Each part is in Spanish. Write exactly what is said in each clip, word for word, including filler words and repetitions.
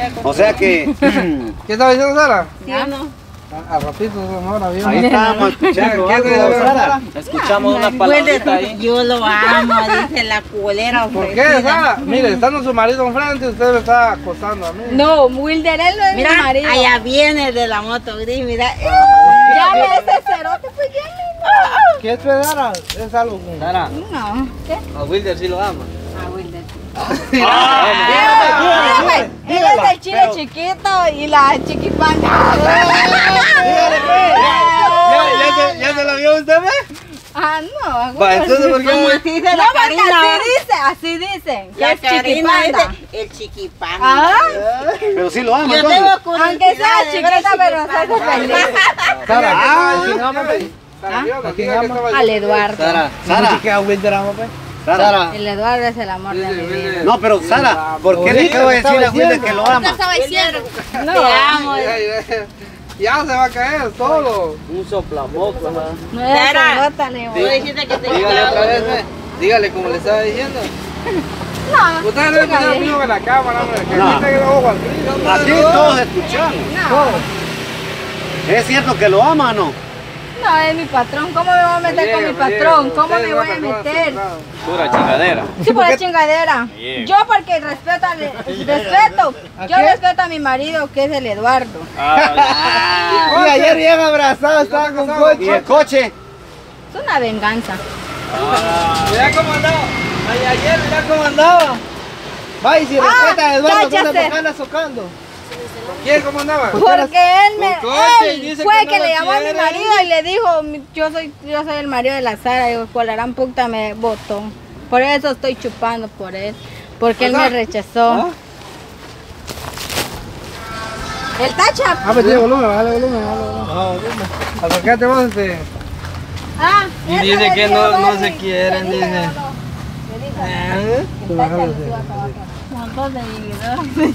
O sea que... ¿Qué estaba diciendo Sara? Ya no. A ratito, ahora bien. Ahí estábamos escuchando ¿Qué algo, te- Sara. Escuchamos una palabrita ahí. Yo lo amo, dice la culera ¿Por ofrecida. qué, Sara? Mire, estando su marido enfrente, usted me está acosando a mí. No, Wilder, él no es mi Mira, marido. allá viene de la moto gris, mira. Ya ve ese cerote, pues ya me... ¿Qué es, Sara? Es algo con... Sara, No, ¿qué? a Wilder sí lo ama. Ah, Wilder. dígale, Él es el chile chiquito y la chiquipanda. Dígale, pues. ¿Ya, ya, se, ¿Ya se lo vio usted, ve? Ah, no. Va, entonces, ¿por Como qué? así dice No, la porque Karina. así dice, así dicen. que La es Karina chiquipanda. dice el chiquipán. Ah, Pero sí lo ama, Yo entonces. tengo curiosidad aunque sea de ver chiquita, pero se hace feliz. Sara, Ah, ¿quién ama, pues? Sara, ¿a quién diga que ama? estaba Al diciendo. Eduardo. Sara, Sara, ¿Qué a Wilder ama, pues? Sara. El Eduardo es el amor de mi vida. No, pero Sara, ¿por qué le acabo de decir a Wilder que lo ama? No, Te amo. Ya, ya, ya se va a caer solo. un soplamoco. ajá. no es Sara. pelota, le Tú digo. dijiste que te Dígale otra vez, gustaba. ve. Dígale como le estaba diciendo. No, Usted no le chica, pone bien. amigo en la cámara, hombre. Que No. no el ojo al frío. Aquí todos escuchamos. No, ¿Es cierto que lo ama o no? no, es mi patrón. ¿Cómo me voy a meter con mi patrón? ¿Cómo me voy a meter? Pura chingadera. Sí, por la chingadera. Bien. Yo porque respeto, al, respeto. Yo respeto a mi marido, que es el Eduardo. Ah, Y ayer bien abrazado, estaba con ¿Y el coche. coche? Es una venganza. Mira cómo andaba. Ay, ayer, mira cómo andaba. Va, y si Ah, respeta a Eduardo, cállate. ¿dónde por qué anda socando? ¿Quién cómo andaba? Porque él, me, Con coche, él dice fue que el que no le lo llamó a mi quiere. marido y le dijo, "Mi- yo soy yo soy el marido de la Sara". Y digo, "Cuál la gran puta me votó". Por eso estoy chupando por él. Porque él me rechazó. El tacha. Ah, pues tiene volumen, bájale volumen, bájale volumen. Acércate vos, este. Ah, Y eso dice le que dijo, no- no le se dije, quieren, le dije, dice. no, no. Le dijo, ¿Eh? el tacha les iba a acabar. Montón de vividores.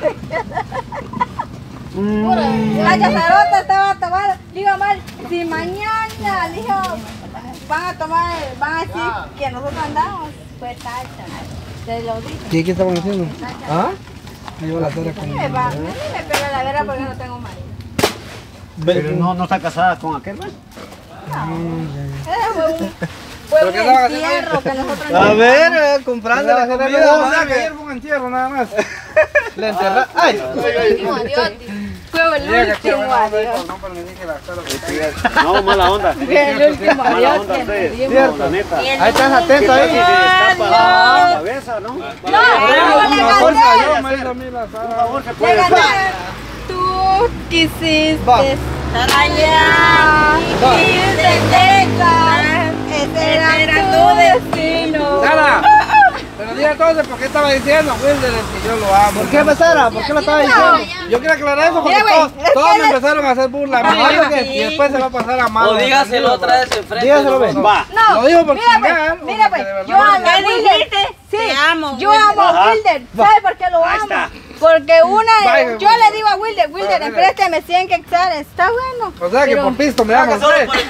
La chazarota estaba tomando. Digo, mal, si mañana, dijo, van a tomar, van a decir que nosotros andamos, pues tacha. Te lo dije. ¿Qué, qué estaban haciendo? ¿Ah? Llevo la Sara A con mí me va, a mí me pega la vera porque no tengo marido. Pero no, no está casada con aquel, ¿verdad? Ese fue un, fue ¿Pero un qué estaban haciendo? entierro que nosotros A no- ver, eh, comprando la comida, comida. O sea, madre. que ayer fue un entierro nada más. Le enterraron. ¡Ay! último adiós. Fue el Llega aquí, último bueno, adiós. no, pero le dije la cara que No, mala onda. Fue el último Mala adiós onda que ustedes. nos dimos. No, la neta. Ahí estás atento ¿Qué tal si se ahí. destapa la cabeza, no? No, Por pero le favor, gané. yo me hizo a mí la Por Sara. favor, se Le puede. gané. Tú quisiste Va. Estar allá. y te dejas. Ese era tu destino. Sara, pero diga entonces por qué estaba diciendo Wilder que yo lo amo. ¿Por qué, Sara? ¿Por qué lo estaba diciendo? Yo quiero aclarar eso porque Mira, güey, todos, es todos que me él- empezaron a hacer burla a mí Ajá. y después se va a pasar a mano. o dígaselo otra vez enfrente. Dígaselo, ¿no? ven. Va. No, Lo digo por mira, chingar, pues, mira, porque pues, de verdad yo no amo a ¿Qué Wilder. dijiste? Sí, Te amo, yo Wilder. amo a Ajá. Wilder. ¿Sabes por qué lo Ahí amo? está. Porque una, Vaya, yo le digo a Wilder, Wilder, mira. emprésteme cien quetzales. Está bueno. O sea que Pero- por pisto me llama usted. No,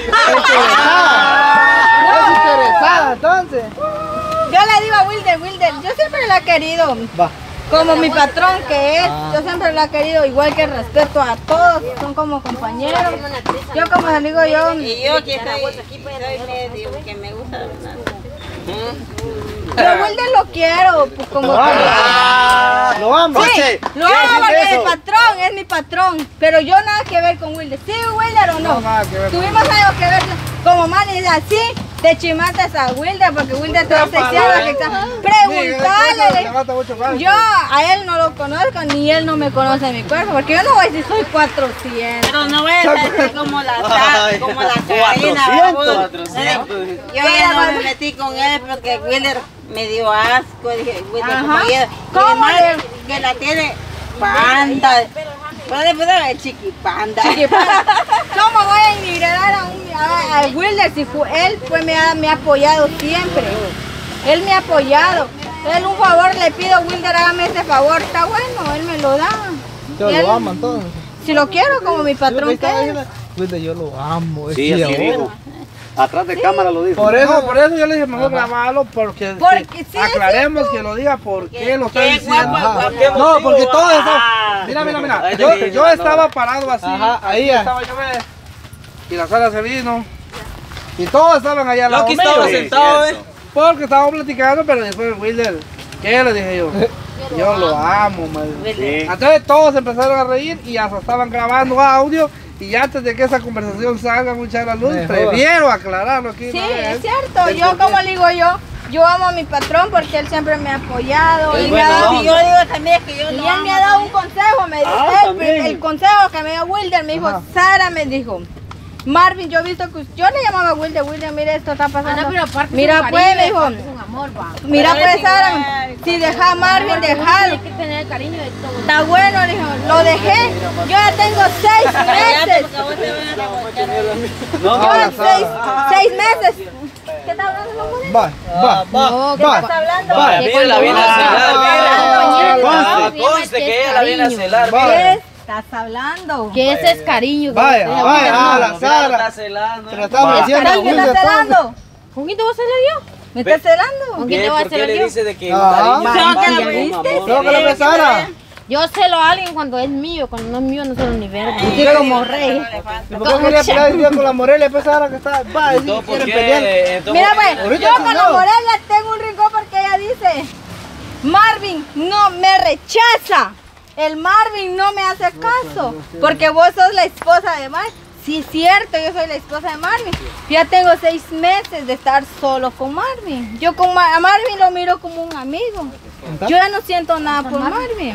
Es interesada, entonces. yo le digo a Wilder, Wilder, yo siempre lo he querido. Va. Como mi patrón que es, yo siempre lo he querido, igual que respeto a todos, son como compañeros. Yo como les digo yo, Y yo que soy, soy medio que me gusta. yo Wilder lo quiero, pues como Ah, lo amo. Sí, Coche, lo ¿qué amo haces porque es eso? mi patrón, es mi patrón, pero yo nada que ver con Wilder. ¿Sí, Wilder o no? No, nada que ver. Tuvimos algo que ver, como man y así, te chimatas a Wilder porque Wilder te va a desear que está. Preguntarle. Levanta mucho más. Yo a él no lo conozco, ni él no me conoce mi cuerpo, porque yo no voy a decir soy cuatrocientos. Pero no voy a estar como la ta- como la Karina. cuatrocientos. cuatrocientos. Yo ya no me metí con él porque Wilder me dio asco. Dije, Wilder, Ajá. como ella, ¿Cómo y además le- que la tiene panda. Pero le puedo ver chiquipanda. Chiquipanda. ¿Cómo voy a ignorar a, un, a, a Wilder si fue, él fue, me, ha, me ha apoyado siempre? Él me ha apoyado. Él un favor le pido, Wilder, hágame ese favor. Está bueno, él me lo da. Yo Y él- lo amo entonces. Si lo quiero como mi patrón que es. Wilder, yo lo amo. Sí, decía, así oh. dijo. Atrás de cámara lo dijo. Por eso, por eso yo le dije mejor grabarlo porque, Porque sí, sí, aclaremos que lo diga por qué lo está Qué diciendo. guapo, Ajá. guapo. No, porque todo eso, Mira, mira, mira. Ahí te Yo, dije, yo no, estaba no. parado así. Ajá, ahí ahí ya. estaba yo, ve. Y la Sara se vino. Y todos estaban allá al Yo lado aquí mío. estaba Sí, sentado, cierto. eh. Porque estábamos platicando, pero después Wilder, ¿qué le dije yo? Yo lo amo, madre. Sí. Entonces todos empezaron a reír y hasta estaban grabando audio. Y antes de que esa conversación salga mucha a la luz, Mejor. prefiero aclararlo aquí. Sí, ¿no? es cierto. Yo, como le digo yo, yo amo a mi patrón porque él siempre me ha apoyado. Es Y, me ha bueno, dado- Y yo digo también que yo y lo él amo me ha dado un también. consejo. Me dijo, Ah, él, también. el consejo que me dio Wilder, me dijo, Ajá. Sara me dijo, Marvin, yo he visto que yo le llamaba a Wilder, Wilder, mira esto está pasando. Ah, no, pero aparte Mira es un pues, cariño, me dijo, aparte es un amor, va. mira Pero pues es Sara, igual. si deja a Marvin, dejalo. Hay que tener cariño de todo. Está bueno, le dijo, lo dejé. Yo ya tengo seis meses. Porque a vos te van a aguantar. No, Yo Ahora, en seis, Sara. seis meses. ¿Qué está hablando la mujer? Va, va, No, ¿Qué va. está hablando? Vaya, Que mire, la cuando viene a uno- celar, Ah, mire. conste. Ah, conste que ella la viene a celar, Va. mire. ¿Qué estás hablando? Que ese es cariño. Vaya, que- vaya, no. ah, la Mira, Sara. está celando. Te la estamos Va. diciendo. ¿Estás- ¿Me Wilder, estás todo. celando? ¿Con quién te voy a celar yo? ¿Me estás celando? ¿Con quién ¿Qué? te voy a ¿Por qué celar le yo? dice de que Ah. cariño, Va, un ¿ya amor, viste? un ¿Qué amor? le ves, Sara? Yo celo a alguien cuando es mío, cuando no es mío no celo ni verga. Yo como rey. ¿Y por qué quería pelear el día con la Morelia? Pues Sara que está. Va, Entonces, si ¿por quieren qué? pelear. Entonces, Mira pues, Ahorita yo sí con no. la Morelia tengo un rincón porque ella dice, Marvin no me rechaza. El Marvin no me hace caso porque vos sos la esposa de Marvin. Sí, es cierto, yo soy la esposa de Marvin. Ya tengo seis meses de estar solo con Marvin. Yo con Ma- a Marvin lo miro como un amigo. Yo ya no siento nada por Marvin.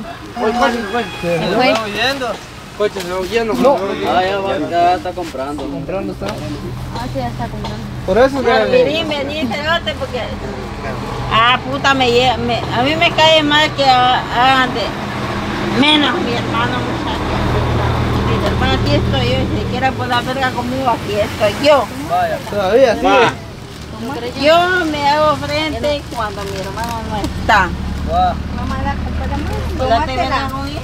¿Lo está oyendo? Coche, se va huyendo. No. Ah, ya va, ya está comprando. Comprando está. Ah, sí, ya está comprando. Por eso que. Marvirín, vení, cerote, porque... Ah, puta, me, lle- me a mí me cae mal que ha- hagan de menos mi hermano, muchacho. Mi hermano, aquí estoy yo, y si quieren por la verga conmigo, aquí estoy yo. Vaya. Todavía sí. Va. Yo me hago frente cuando mi hermano no está. Va. Mamá la culpa de Marvin. Pues date Tómatela. verga con él.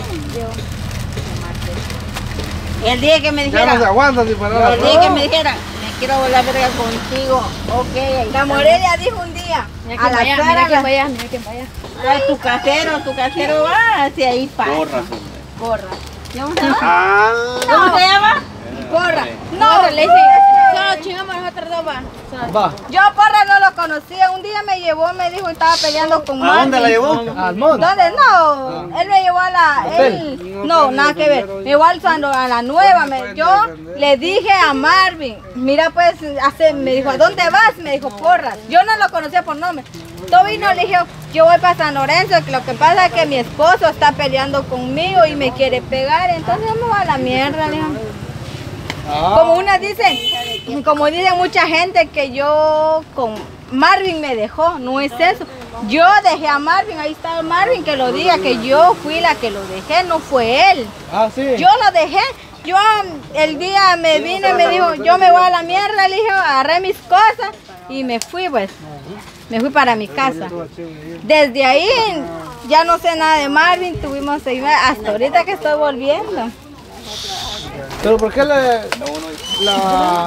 El día que me Ya no se dijera, aguanta si para el día que me dijera, me quiero volar verga contigo, ok. ahí La está. Morelia dijo un día Mira a quién la vaya, Sara, mira quién la- vaya, mira quién vaya. Ay, tu casero, tu casero va hacia ahí pasa. Porras, hombre. Porra. ¿Cómo se llama? Ah. ¿Cómo se llama? Porra. No, No, le no, dice, este- solo chingamos nosotros dos, va. Solo- Va. Yo a Porra no lo conocía. Un día me llevó, me dijo que estaba peleando con ¿A dónde la Marvin. llevó? Al monte. ¿Dónde? No, él me llevó a la, él, no, nada que ver, me llevó al Sando- a la nueva, me- yo le dije a Marvin, mira pues, hace, me dijo, ¿a dónde vas? Me dijo, Porras, yo no lo conocía por nombre, todo vino, le dije, yo voy para San Lorenzo, que lo que pasa es que mi esposo está peleando conmigo y me quiere pegar, entonces vamos a la mierda, le dije. Como una dicen, como dicen mucha gente que yo con Marvin me dejó, no es eso. Yo dejé a Marvin, ahí está el Marvin que lo diga, que yo fui la que lo dejé, no fue él. Ah, sí. Yo lo dejé, yo el día me vine y me dijo, yo me voy a la mierda, le dije, agarré mis cosas y me fui pues, me fui para mi casa. Desde ahí ya no sé nada de Marvin, tuvimos seis meses, hasta ahorita que estoy volviendo. Pero ¿por qué le. La.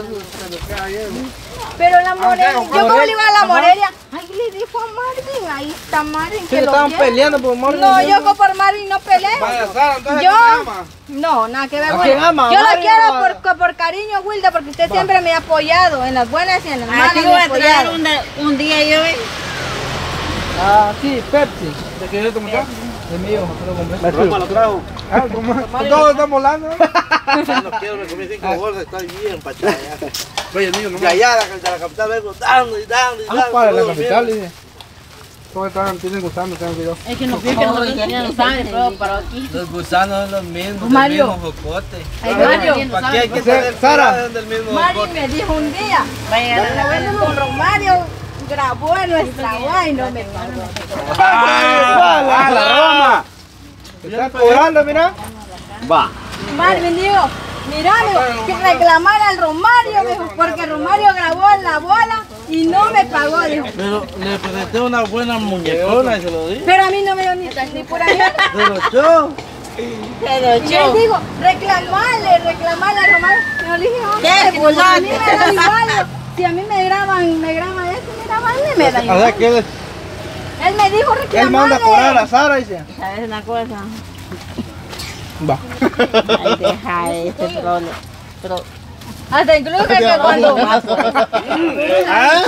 Pero la Morelia, ok, yo como Morelia, le iba a la ajá. Morelia, ay, le dijo a Marvin, ahí está Marvin, Sí, que lo estaban quiere. peleando por Marvin. No, yo con por Marvin no peleo. Vaya, Sara, entonces Yo, ¿cómo ama? no, nada que ver. ¿A con quién él. ama? Yo ¿A lo Marvin quiero o a- por, por cariño, Wilda, porque usted siempre me ha apoyado, en las buenas y en las malas Aquí me voy ha a traer apoyado. un, de- un día yo, eh. Ah, sí, Pepsi. ¿De qué es tu muchacho? De mío, me lo compré. Roma lo trajo. Ah, ¿cómo? Todos están volando. No quiero me comí cinco bolsas, estoy bien pachada ya. Oye, niño, no Y allá de la, de la capital vengo dando y dando y Ah, dando. para la todo capital, bien. dice. Todos están, tienen gustando, tengo que yo. Es que no pienso que no ya no saben, pero para aquí. Los gusanos son los mismos, Mario. del mismo jocote. Ay, Mario, ¿Para qué hay que O sea, tener Sara. cuidado del mismo Marvin jocote? me dijo un día, Vaya, la vez con Romario grabó en nuestra guay y no me pagó. ¡Ah, la Roma! Están cobrando, mira. Va. Marvin dijo, mira, me dijo, que reclamar al Romario, me dijo, porque Romario grabó en la bola y no me pagó, dijo. Pero le presenté una buena muñecona y se lo di. Pero a mí no me dio ni, ni pura mierda. Se lo echó. se lo Y él echó. dijo, reclamarle, reclamarle a Romario. Yo le dije, ¿Qué? hombre, pues a mí Culate. me da igual. yo, Si a mí me graban, me graban esto, me graban, a mí me da O sea igual. que él, Él me dijo él manda a cobrar a reclamarle. Sara, dice. ¿Sabes una cosa? Va. Ay, deja ese problema. Pero Hasta incluso que cuando... ¿Ah?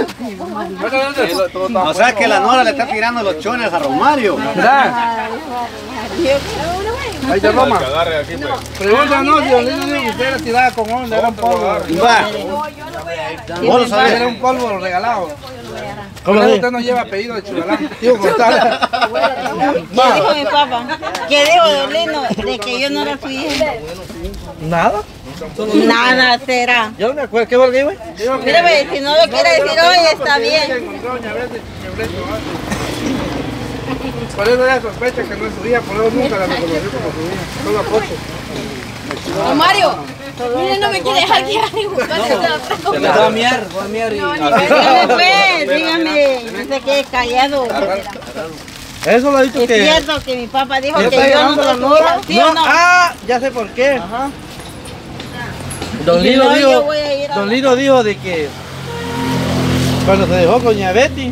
O sea que la Nora le está tirando los chones a Romario. Mira. Ahí te Roma. Pregúntanos si Don Lino dijo que usted era tirada con onda, era un polvo. Va. Vos lo sabés. Era un polvo regalado. ¿Cómo usted no lleva apellido de Chugalán? Tío González. ¿qué dijo mi papá? ¿Qué dijo Don Lino? De que yo no era su hija. ¿Nada? Nada será. Yo no me acuerdo. ¿Qué fue lo que iba? Mira, ve, si no lo quiere decir hoy, está bien. Por eso ella sospecha que no es su hija, por eso nunca la reconoció como su hija. Solo a Pocho. Don Mario, mire, no me quiere dejar guiar y Se le va a miar, va a miar y... Dígame, pues, dígame, no se quede callado. Eso lo ha dicho Es que... cierto que mi papá dijo ¿Ya que está yo no llegando soy la su Nora? hija, ¿sí o no? Ah, ya sé por qué. Ajá. Don Si Lino no, yo dijo, voy a ir a Don la- Lino dijo de que cuando se dejó con doña Betty,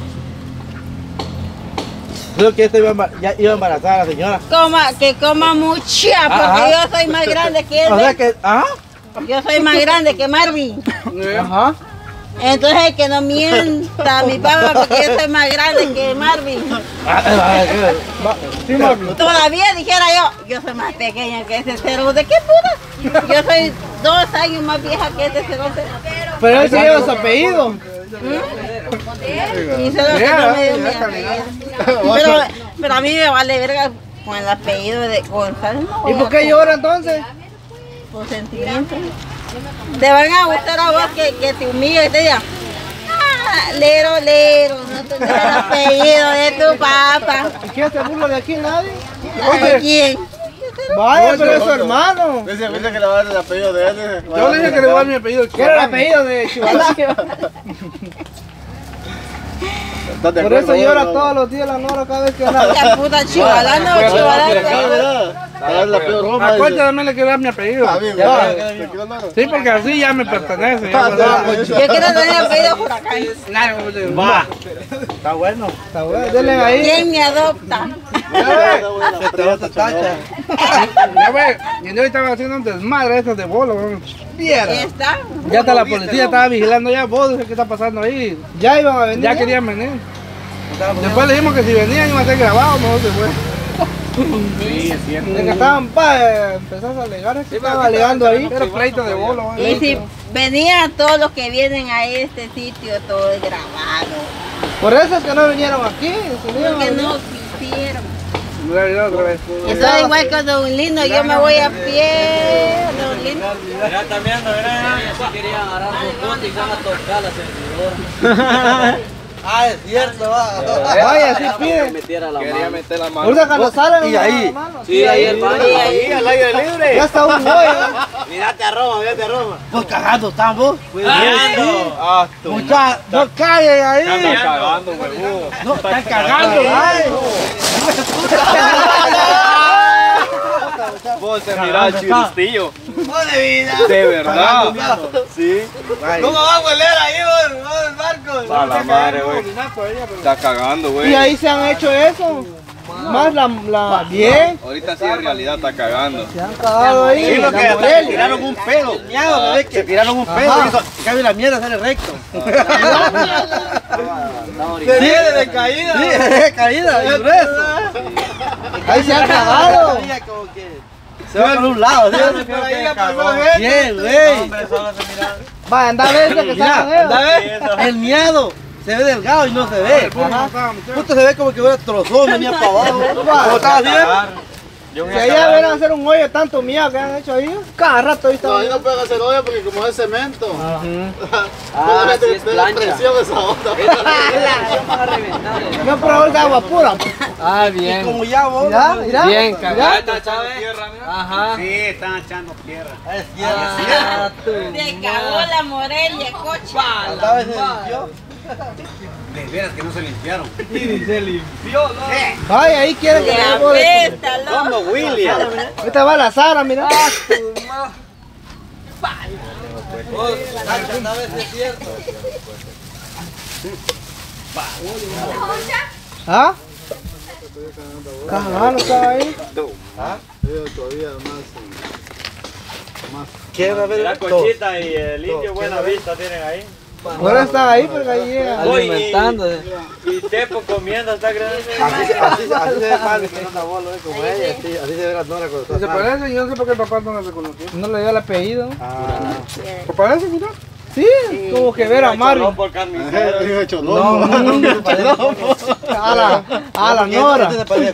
creo que esta iba, a embar- ya iba a embarazar a la señora. Coma, que coma mucha, porque Ajá. yo soy más grande que él. O sea ¿ves? que, ajá, Yo soy más grande que Marvin. ajá. Entonces que no mienta mi papá porque yo soy más grande que Marvin. Ah, ah, ah, va, sí, mami. Todavía dijera yo, yo soy más pequeña que ese cero. ¿De qué puta? Yo soy dos años más vieja que ese cero. Pero él se lleva su apellido. Y solo que no me dio mi apellido. Pero, pero a mí me vale verga con el apellido de González. No ¿Y voy por a- qué llora entonces? Por sentimientos. Te van a gustar a vos que, que te humille y te digan, ah, lero, lero, no tendrás el apellido de tu papá. ¿Y quién se burla de aquí? ¿Nadie? ¿De quién? Vaya, pero es su hermano. Dice, dice que le va a dar el apellido de él. Yo le dije que le voy a dar mi apellido. Quiero el apellido de Chihuahua. Por eso llora todos los días la Nora cada vez que habla. La puta chivalana o chivalana. La peor Roma. A cuenta también le quiero dar mi apellido. Sí, porque así ya me pertenece. ya pues, ya, pues, Yo quiero tener apellido Huracán. Va. Está bueno. Está bueno. Denle ahí. ¿Quién me adopta? Ya ve, y yo estaba haciendo un desmadre estos de bolo. Ahí está. Ya hasta la policía estaba vigilando ya. Vos, ¿qué está pasando ahí? Ya iban a venir. Ya querían venir. Después le dijimos que si venían iban a ser grabados, mejor se fue. Sí, es cierto. De que estaban pa, empezás a alegar, es que estaba alegando ahí. Era pleito de bolo. Y si venían todos los que vienen a este sitio, todo es grabado. Por eso es que no vinieron aquí. Porque no quisieron. Otra vez. Eso es igual que Don Lino, yo me voy a pie, Don Lino. Mira, también, mira, si querían agarrar su punta y se van a tocar la servidora. Ah, es cierto, va. Vaya, así pide. Metiera la Quería mano. meter la mano. Ahorita cuando salen. Y ahí. Sí, ahí el baño. Ahí, al aire libre. Ya está un hoyo. Mirate a Roma, mirate a Roma. Pues cagando están vos. Cagando. Ah, tú. Muchachos, no callen ahí. Están cagando, huevudo. No, están cagando. Ay. Vos te mirás chiristillo. De verdad. Sí. ¿Cómo va a hueler ahí, vos, Marcos? A la madre, güey. Está cagando, güey. Y ahí se han hecho eso. Más la, la bien. Ahorita sí en realidad está cagando. Se han cagado ahí. Sí, lo que La se Morelia. tiraron un pedo. Se tiraron un pedo y hizo. Cabe la mierda, sale recto. Se viene de caída. Sí, de caída, y grueso. Ahí se han cagado. Se va por un lado, ¿sí? Bien, güey. Va, anda a ver que sacan ellos. El miedo. Se ve delgado y no se ve. Justo se ve como que hubiera trozón, venía para abajo. ¿Cómo estaba bien? Si allá ven a hacer un hoyo tanto miedo que han hecho ahí, cada rato ahí está. No, ahí no pueden hacer hoyo porque como es cemento. Ah, sí es plancha. Presión esa onda. No, pero ahorita agua pura. Ah, bien. Como ya vos. Mira, mira. Bien, mira. cagada, Chávez. Ajá. Sí, están echando tierra. Es tierra. Se cagó la Morelia, coche. Esta vez se limpió. De veras que no se limpiaron. Ay, ahí quieren que Le le bole. apesta, Como loco. William. Ahorita va la Sara, mira. ¿Ah? Cagando estaba ahí. veo todavía más. más. ¿Qué va a ver? La Cochita y el Indio Buena Vista tienen ahí. Ahora está ahí, pero ahí llega. Alimentándose. Y Tepo comiendo hasta grande. Así, así, así se ve padre que no anda bolo, como ella. Así, así se ve la Nora cuando está. Se parece, yo no sé por qué el papá no la reconoció. No le dio el apellido. Ah. ¿Se parece, mira? Sí, como que ver a Mario. Por carnicero. No, no, no, a la, a la Nora.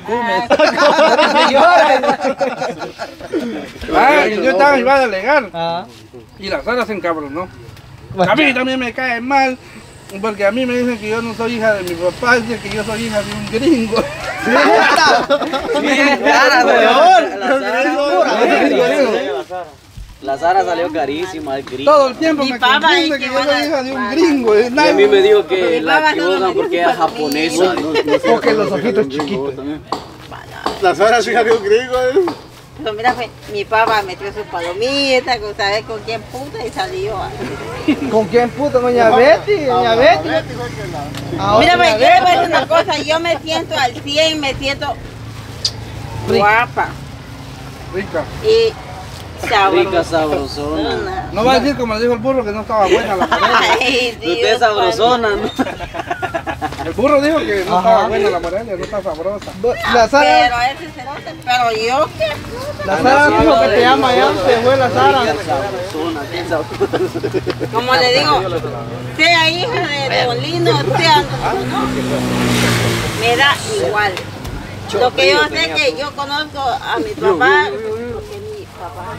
Ah, yo estaba iba a delegar. Y la Sara se encabronó. A mí también me cae mal, porque a mí me dicen que yo no soy hija de mi papá, dicen que yo soy hija de un gringo. La Sara salió carísima, el gringo. Todo el tiempo me confunde que yo soy hija de un gringo. Y a mí me dijo que la equivocan porque es japonesa. Porque los ojitos chiquitos. La Sara es hija de un gringo. Pero mira, pues, mi papá metió sus palomitas, ¿sabes con quién puta? Y salió. ¿Con quién puta? Doña Betty, doña Betty. Mira, pues, yo le voy a decir una cosa, yo me siento al cien, me siento guapa. Rica. Y sabrosa. Rica, sabrosona. No va a decir como le dijo el burro que no estaba buena la morena. Ay, Dios, Usted es sabrosona, ¿no? El burro dijo que no estaba buena la morena, no está sabrosa. La Sara, pero ese cerote, pero yo qué. la Sara dijo que te llama ya, se fue la Sara. Sabrosona, bien sabrosona. Como le digo, sea hija de, de un lindo, sea no, me da igual. Lo que yo sé que yo conozco a mi papá, porque mi papá.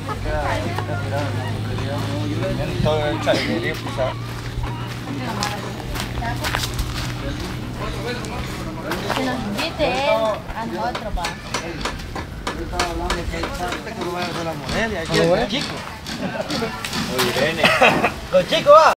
Que nos invite él a nosotros, pa. Con chico va.